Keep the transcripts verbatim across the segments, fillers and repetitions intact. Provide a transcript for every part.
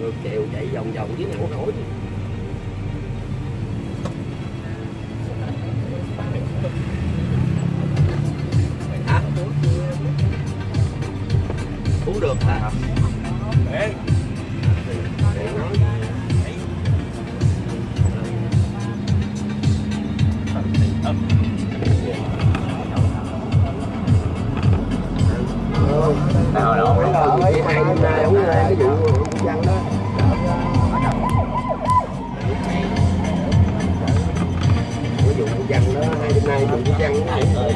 ngược chiều chạy vòng vòng với nhau nổi. Hả? Uống được hả? Để. Để nói. Nào đâu mấy hai hôm nay uống cái vụ văn đó. Cái vụ văn đó hai hôm nay vụ văn đó.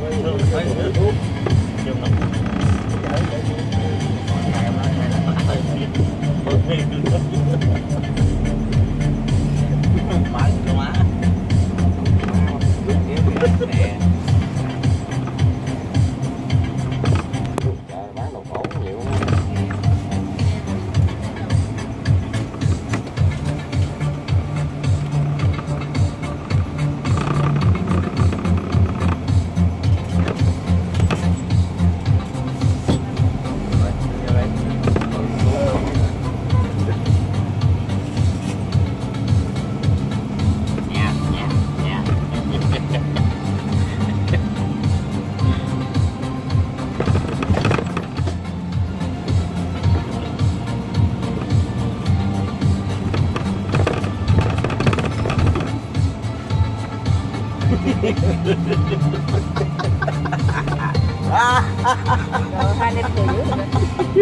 Rồi hai em cười dữ rồi.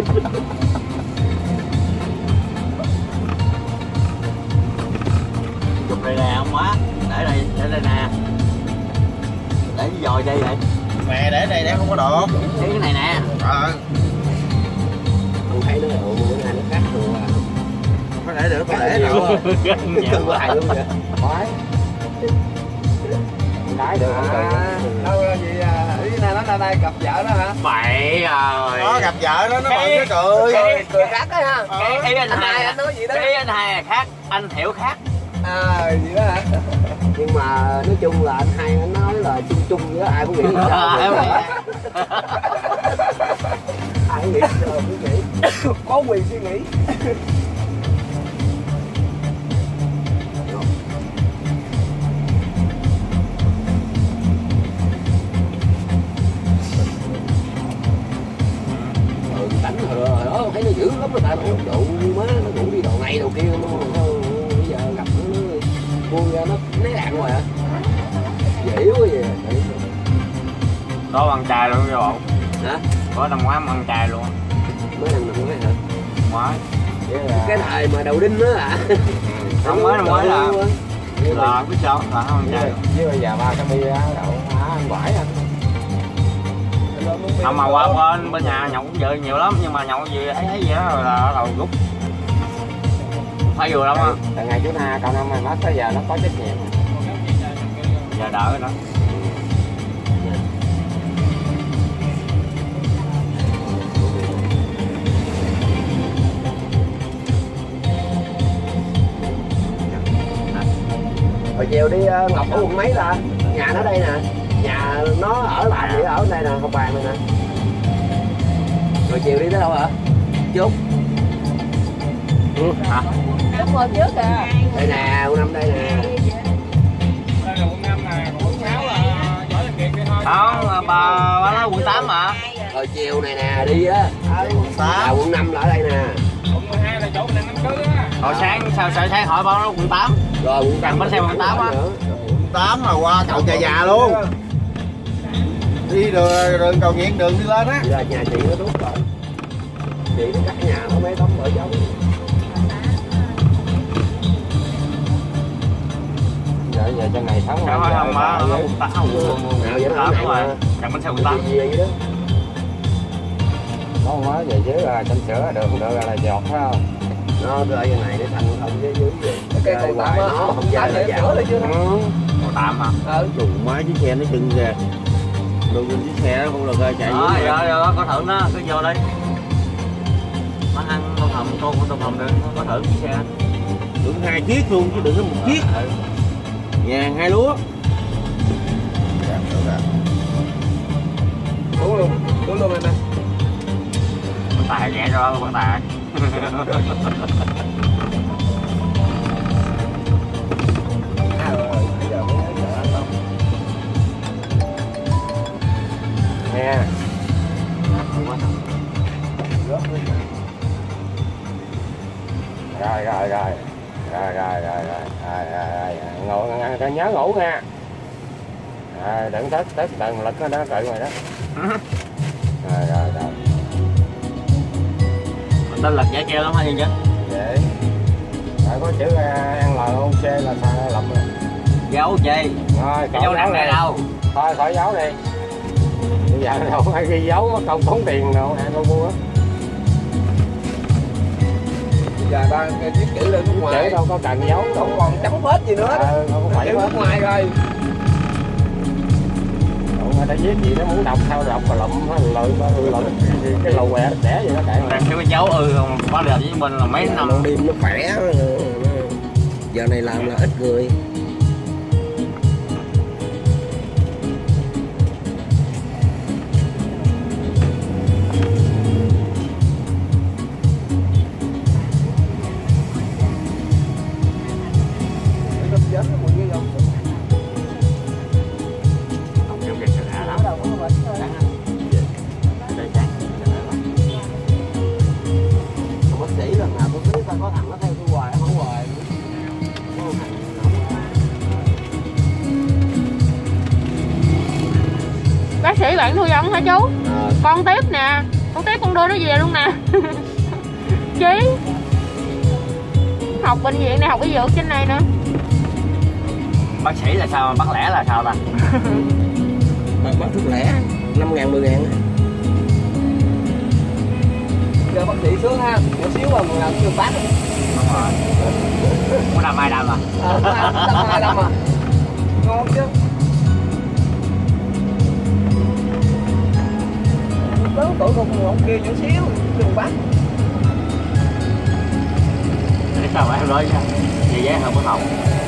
Chụp đây nè không quá. Để đây, để đây nè. Để cái dòi đây vậy. Mẹ để đây để không có độ. Để cái này nè. Ờ. Không thấy nó độ bữa nay nó khác rồi. Có để được, có để được. Cưng hoài luôn vậy. Khoái. Đái được không? À, đâu là gì à? Ý này nó ra đây gặp vợ đó hả? Bậy rồi. Nó gặp vợ đó, nó bận cái cười. Cười, cười khác đó ha. Cái ý anh hai anh nói gì đó. Ý anh hai là khác, anh hiểu khác. À, gì đó hả? Nhưng mà nói chung là anh hai anh nói là chung chung với ai cũng nghĩ sao. À, em nghĩ. Ai cũng nghĩ sao cũng nghĩ. Có quyền suy nghĩ. Đánh rồi đó thấy nó dữ lắm, người ta độ độ má nó cũng đi độ này độ kia luôn. Bây giờ gặp nó nó buông ra nó né đạn rồi hả? Dễ quá vậy. Có bằng chài luôn rồi bộ. Hả? Có năm ngoái ăn chài luôn. Mới năm năm ngoái hả? Ngoái. Là... cái thời mà đầu đinh đó hả? Không mới năm ngoái là là biết sao là không ăn chài. Với bây giờ ba cái bia đậu ăn quải anh. Không mà qua bên bên nhà nhậu cũng vậy nhiều lắm, nhưng mà nhậu gì ấy ấy gì đó rồi là bắt đầu rút. Phải vừa lắm á. Từ ngày chú Na cậu năm mày mất tới giờ nó có trách nhiệm. Giờ đỡ rồi đó. Hồi chiều đi Ngọc ở quận mấy ta? Nhà nó đây nè. Nhà nó ở lại vậy, ở đây nè, học bàn này nè. Rồi chiều đi tới đâu hả? Chút. Ừ, hả? Lúc ngồi trước kìa. Đây nè, quận năm đây nè. Đây là quận năm nè, quận sáu là Võ Văn Kiệt kia thôi. Không, bà bà nói quận tám mà. Rồi chiều này nè, đi á. À, quận À, sáu. quận năm là ở đây nè. Quận mười hai là chỗ mình đang đám cưới á. Hồi sáng sao sao sáng hỏi bao nó quận tám. Rồi quận Đằng bánh xe quận tám á. Quận tám là qua cầu Trà Già luôn. Đi đường, đường cầu Nghiện đường đi lên á. Giờ nhà chị nó rút rồi. Chị nó cắt nhà nó mấy tấm vợ chồng. Giờ giờ trong này sống Không không không mà quận tám Nào vậy nó đúng rồi. mà. Đằng bánh xe quận tám. Gì vậy đó. có không nói về dưới là chanh sữa được không được là giọt phải không? Nó rơi cái này để thành không với dưới gì. Cái con tạm á, nó không ra là dạo. Còn tạm hả? Ừ. Dùng máy chiếc xe nó chừng kìa. Đồ trên chiếc xe nó cũng là chạy Đó, dưới. rồi rồi có thử nó, cứ vô đi. Nó ăn tôm hùm, con con tôm hùm được, có thử chiếc xe. Đừng hai chiếc luôn chứ đừng có một chiếc. Ừ. Ngàn hai lúa. Uống luôn, uống luôn anh ơi. Vận tải nhẹ rồi, vận tải. À, rồi, bây giờ mới nhớ giờ ăn không? Nghe. Rồi rồi rồi. Rồi rồi rồi rồi. Rồi rồi rồi. Ngủ ta nhớ ngủ nha. Rồi đừng thích tức tần lực nó đó cậy rồi đó. Rồi rồi rồi. Mình tên lực dễ kêu lắm hả gì chứ? Dễ. Rồi có chữ N L O C là sao lập rồi. Dấu gì? Rồi, cái dấu nặng này đâu? Thôi khỏi dấu đi. Bây giờ đâu ai ghi dấu mất công tốn tiền đâu ăn đâu mua á. Bây giờ ta viết chữ lên nước ngoài. Chữ đâu có cần dấu đâu. Không còn chấm hết gì nữa. Ờ, không phải chữ nước ngoài rồi. Người ta viết gì nó muốn đọc sao đọc mà lụm lợi lợi cái lầu quẹ đẻ vậy nó kệ mà. Cái dấu ừ không có được với mình là mấy năm. Ban đêm nó khỏe. Giờ này làm là ít người. Bác sĩ bạn thu giống hả chú? À. Con tiếp nè, con tiếp con đưa nó về luôn nè. Chí học bệnh viện này, học y dược trên này nữa. Bác sĩ là sao, bác lẻ là sao ta? Bác, bác thuốc lẻ năm ngàn, mười ngàn. Giờ bác sĩ sướng ha, một xíu mà một lần chưa phát. Đúng rồi. Có đâm ai đâm à? Ờ, đâm ai đâm à? Ngon chứ. Lớn tuổi con ông kia nhỏ xíu, đừng bắt. Thế sao mà em nói nha, vậy dễ hơn bữa học.